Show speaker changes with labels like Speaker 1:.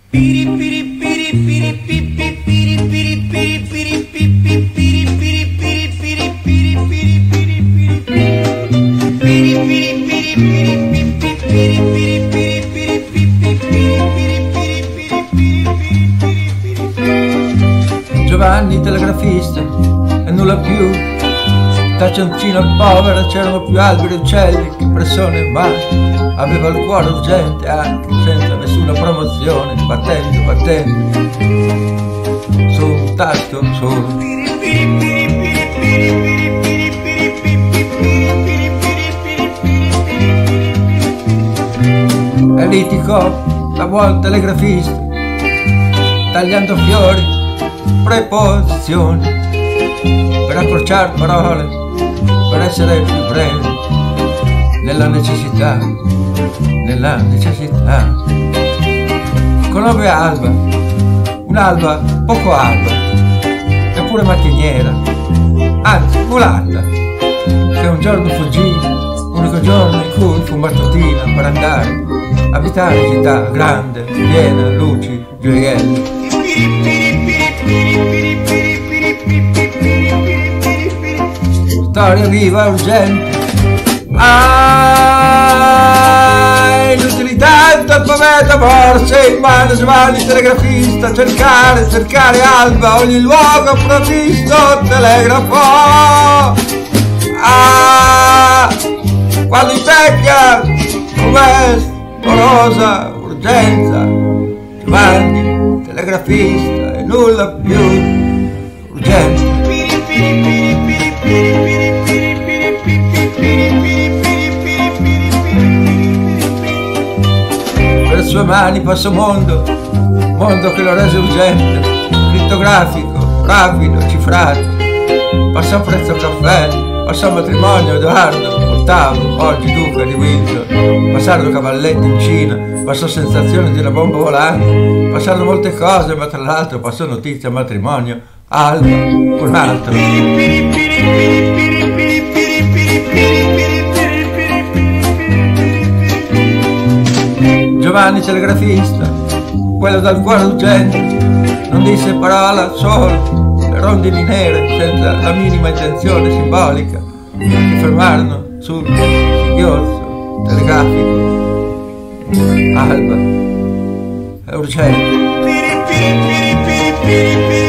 Speaker 1: Giovanni telegrafista e nulla più, taccioncina povera, c'erano più alberi e uccelli che persone, ma aveva il cuore urgente anche senza nessuna promozione, battendo su un tasto solo. E liticò la buon telegrafista, tagliando fiori, preposizioni, per accorciare parole, per essere più brevi, nella necessità. Conobbe Alba, un'Alba poco alba, eppure mattiniera, anzi mulatta, che un giorno fuggì, l'unico giorno in cui fu mattutina per andare a abitare città grande, piena, luci, gioielli. Storia viva e urgente. L'inutilità del poeta forse in mano Giovanni telegrafista, cercare Alba, ogni luogo provvisto, telegrafo. Quando invecchia, morosa, urgenza, Giovanni telegrafista e nulla più urgente. Per le sue mani passò mondo che lo rese urgente, crittografico, rapido, cifrato. Passò prezzo caffè, passò matrimonio Edoardo VIII, oggi duca di Windsor, passarono cavalletti in Cina, passò sensazione di una bomba volante, passarono molte cose, ma tra l'altro passò notizia matrimonio Alba, un altro. Giovanni telegrafista, quello dal cuore urgente, non disse parola solo, le rondini nere senza la minima intenzione simbolica si fermarono sul singhiozzo telegrafico. Alba è urgente.